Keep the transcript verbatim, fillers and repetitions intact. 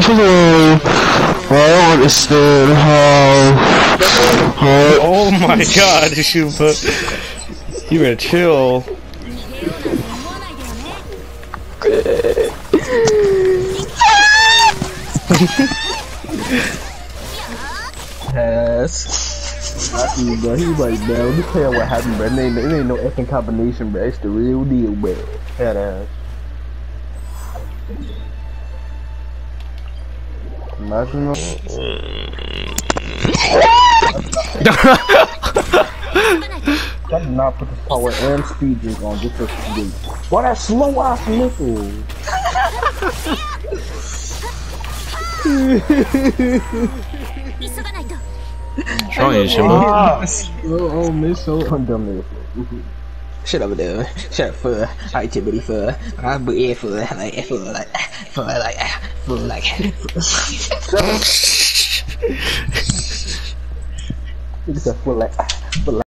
Hello. I don't understand how. how Oh my god, you put. You better chill. Yes. Actually, bro, he was like, bro, let me tell you what happened, bro. It ain't, it ain't no effing combination, bro. It's the real deal, bro. Head ass. Imagine. I did not put the power and speed drink on just for speed. Why that slow ass missile? Trying, Shimmer. Ah, oh, oh, missile. I'm dumb there. Shut up, dude. Shut up, fool. I Tibbity fool. I'm a fool. Like, fool, like, fool, like, fool, like. It's a full like, full like.